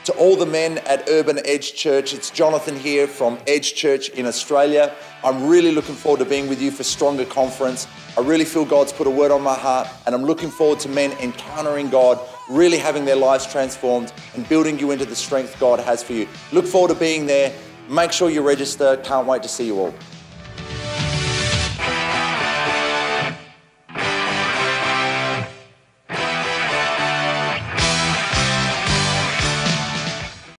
To all the men at Urban Edge Church, it's Jonathan here from Edge Church in Australia. I'm really looking forward to being with you for Stronger Conference. I really feel God's put a word on my heart, and I'm looking forward to men encountering God, really having their lives transformed and building you into the strength God has for you. Look forward to being there. Make sure you register. Can't wait to see you all.